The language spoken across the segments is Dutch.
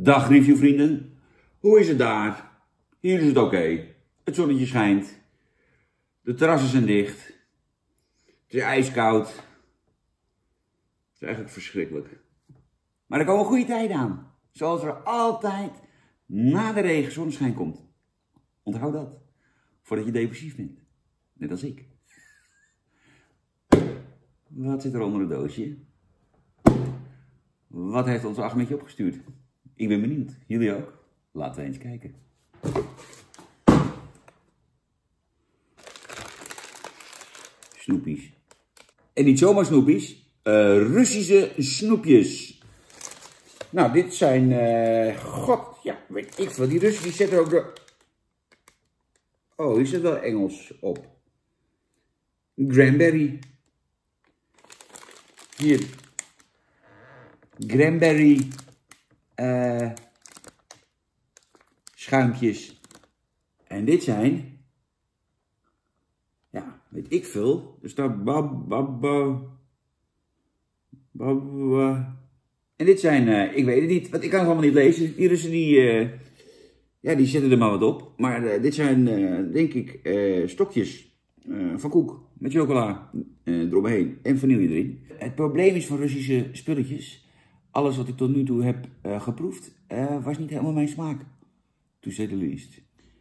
Dag reviewvrienden, hoe is het daar? Hier is het oké. Het zonnetje schijnt. De terrassen zijn dicht. Het is ijskoud. Het is eigenlijk verschrikkelijk. Maar er komen goede tijden aan. Zoals er altijd na de regen zonneschijn komt. Onthoud dat. Voordat je depressief bent. Net als ik. Wat zit er onder het doosje? Wat heeft ons Ahmedje opgestuurd? Ik ben benieuwd. Jullie ook? Laten we eens kijken. Snoepies. En niet zomaar snoepies. Russische snoepjes. Nou, dit zijn... weet ik veel. Die Russen die zetten ook de... Oh, hier zit wel Engels op. Cranberry. Hier. Cranberry. Schuimpjes. En dit zijn... Ja, weet ik veel. Er staat En dit zijn, ik weet het niet, want ik kan het allemaal niet lezen. Die Russen die zetten er maar wat op. Maar dit zijn, denk ik, stokjes van koek met chocola eromheen en vanille erin. Het probleem is van Russische spulletjes, alles wat ik tot nu toe heb geproefd, was niet helemaal mijn smaak. To say the least.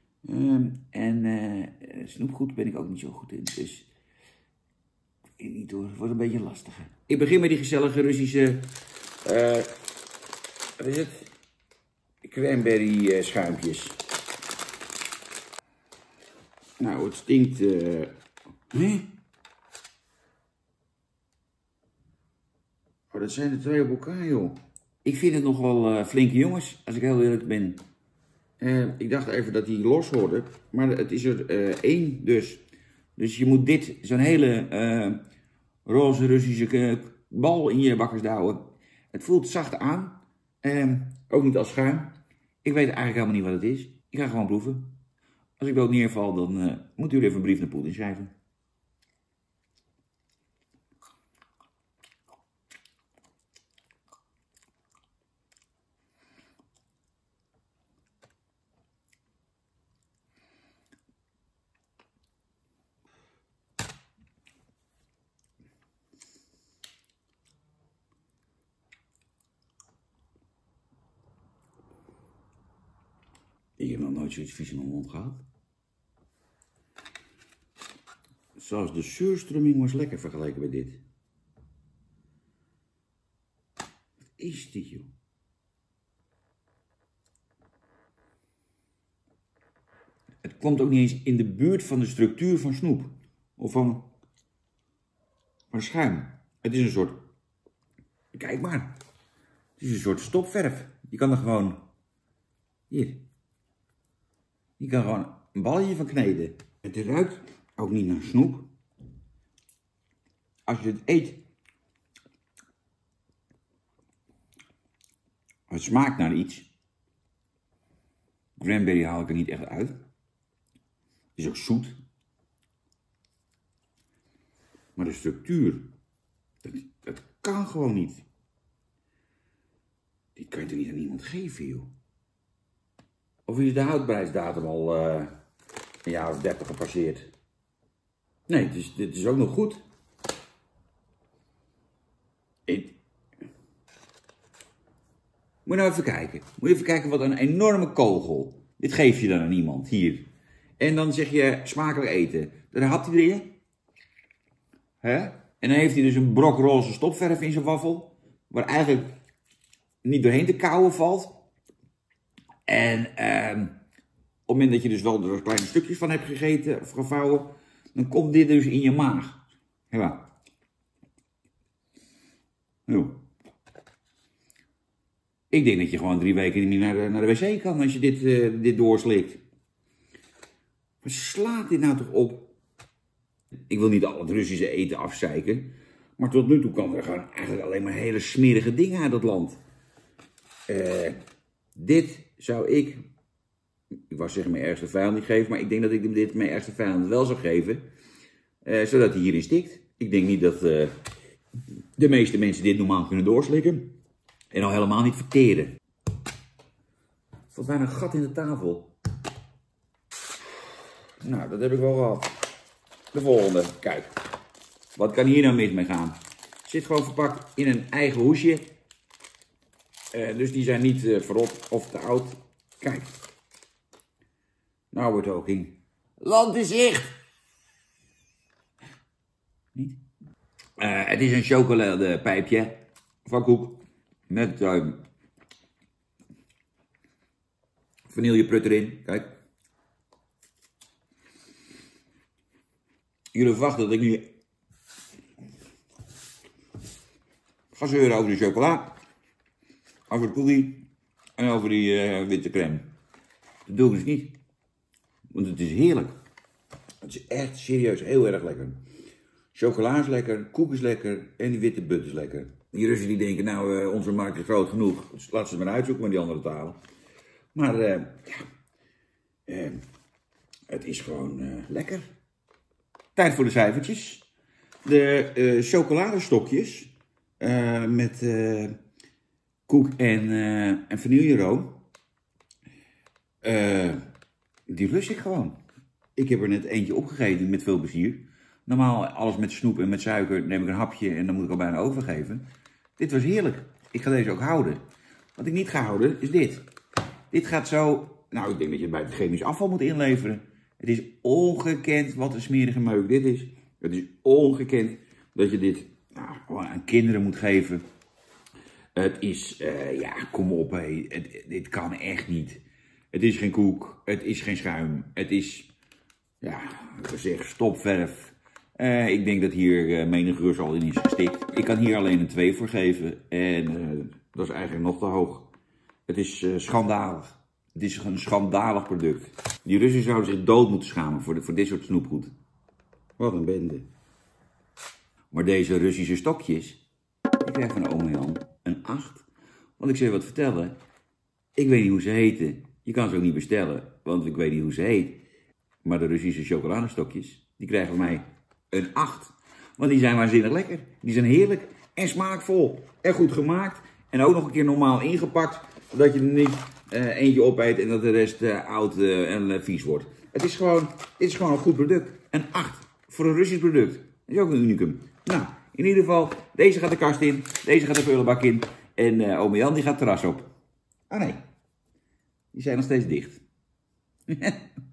Snoepgoed ben ik ook niet zo goed in, dus ik weet niet hoor, het wordt een beetje lastiger. Ik begin met die gezellige Russische, wat is het? Cranberry schuimpjes. Nou, het stinkt, Oh, dat zijn er 2 op elkaar, joh. Ik vind het nog wel flinke jongens, als ik heel eerlijk ben. Ik dacht even dat die los hoorden, maar het is er 1 dus. Dus je moet dit, zo'n hele roze Russische bal in je bakkers douwen. Het voelt zacht aan, ook niet als schuim. Ik weet eigenlijk helemaal niet wat het is. Ik ga gewoon proeven. Als ik dood neerval, dan moet u even een brief naar Poetin schrijven. Ik heb nog nooit zoiets vies in mijn mond gehad. Zelfs de zuurströmming was lekker vergeleken bij dit. Wat is dit, joh? Het komt ook niet eens in de buurt van de structuur van snoep. Of van schuim. Het is een soort... Kijk maar. Het is een soort stopverf. Je kan er gewoon... Hier. Je kan gewoon een balletje van kneden. Het ruikt ook niet naar snoep. Als je het eet. Het smaakt naar iets. Cranberry haal ik er niet echt uit. Het is ook zoet. Maar de structuur. Dat kan gewoon niet. Dit kan je toch niet aan iemand geven, joh. Of is de houdbaarheidsdatum al een jaar of 30 gepasseerd? Nee, dit is ook nog goed. Moet je nou even kijken. Moet je even kijken wat een enorme kogel. Dit geef je dan aan iemand, hier. En dan zeg je smakelijk eten. Dan hapt hij erin. Hè? En dan heeft hij dus een brok roze stopverf in zijn waffel. Waar eigenlijk niet doorheen te kauwen valt. En op het moment dat je dus wel er kleine stukjes van hebt gegeten of gevouwen, dan komt dit dus in je maag. Ja. Zo. Ik denk dat je gewoon 3 weken niet naar de wc kan als je dit doorslikt. Maar slaat dit nou toch op? Ik wil niet al het Russische eten afzeiken, maar tot nu toe kan er gewoon eigenlijk alleen maar hele smerige dingen uit dat land. Dit zou ik wou zeggen mijn ergste vijand niet geven, maar ik denk dat ik dit mijn ergste vijand wel zou geven, zodat hij hierin stikt. Ik denk niet dat de meeste mensen dit normaal kunnen doorslikken en al helemaal niet verteren. Wat bijna een gat in de tafel. Nou, dat heb ik wel gehad. De volgende. Kijk. Wat kan hier nou mis mee gaan? Zit gewoon verpakt in een eigen hoesje. Dus die zijn niet verrot of te oud. Kijk. Nou wordt ook in. Land in zicht. Niet? Het is een chocoladepijpje van Koek. Met vanilleprut erin. Kijk. Jullie verwachten dat ik nu ga zeuren over de chocola, over de koekie en over die witte crème. Dat doe ik dus niet. Want het is heerlijk. Het is echt serieus heel erg lekker. Chocola is lekker, koek is lekker en die witte but is lekker. Die Russen die denken, nou onze markt is groot genoeg. Dus laten ze het maar uitzoeken met die andere talen. Maar het is gewoon lekker. Tijd voor de cijfertjes. De chocoladestokjes met koek en vanilleroom. Die lust ik gewoon. Ik heb er net eentje opgegeten met veel plezier. Normaal alles met snoep en met suiker neem ik een hapje en dan moet ik al bijna overgeven. Dit was heerlijk. Ik ga deze ook houden. Wat ik niet ga houden is dit. Dit gaat zo... Nou, ik denk dat je het bij het chemisch afval moet inleveren. Het is ongekend wat een smerige meuk dit is. Het is ongekend dat je dit gewoon aan kinderen moet geven. Het is, ja, kom op hé. Dit kan echt niet. Het is geen koek. Het is geen schuim. Het is, ja, ik zeg stopverf. Ik denk dat hier menig rus al in is gestikt. Ik kan hier alleen een 2 voor geven. En dat is eigenlijk nog te hoog. Het is schandalig. Het is een schandalig product. Die Russen zouden zich dood moeten schamen voor dit soort snoepgoed. Wat een bende. Maar deze Russische stokjes, die krijgen van ome Jan een 8. Want ik zal je wat vertellen. Ik weet niet hoe ze heten. Je kan ze ook niet bestellen, want ik weet niet hoe ze heet. Maar de Russische chocoladestokjes, die krijgen van mij een 8. Want die zijn waanzinnig lekker. Die zijn heerlijk en smaakvol. En goed gemaakt. En ook nog een keer normaal ingepakt. Zodat je er niet eentje opeet en dat de rest oud en vies wordt. Het is gewoon een goed product. Een 8 voor een Russisch product. Dat is ook een unicum. Nou, in ieder geval, deze gaat de kast in. Deze gaat de prullenbak in. En ome Jan die gaat het terras op. Ah nee, die zijn nog steeds dicht.